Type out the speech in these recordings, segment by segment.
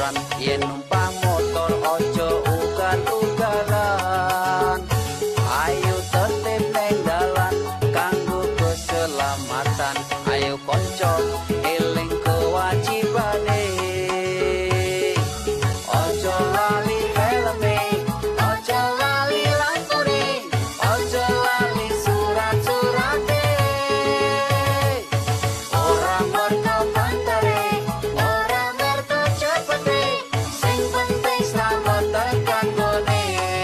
dalan, yen numpak motor ojo ugal-ugalan. Ayo tertib neng dalan kanggo keselamatan. Ayo konco eling kewajibane. Ojo lali helme, ojo lali lampune, ojo lali surat-surate. Ora mergo pantare, ora mergo cepete, sing penting selamat tekan gone.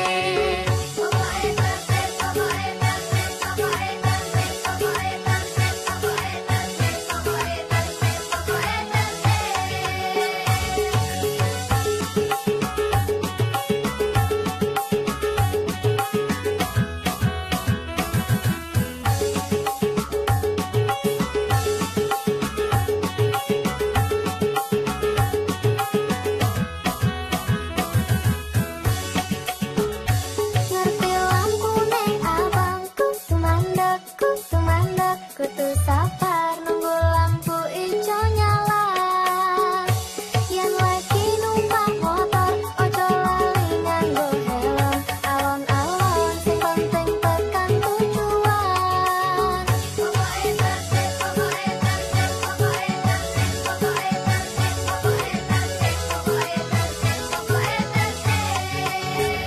Ngerti lampu neng abang, kudu mandek, kudu sabar nunggu lampu ijo nyala. Yen lagi numpak motor, ojo lali nganggo helm. Alon-alon sing penting tekan tujuan.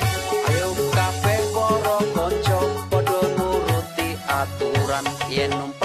Ayo kabeh para kanca padha nuruti aturan yen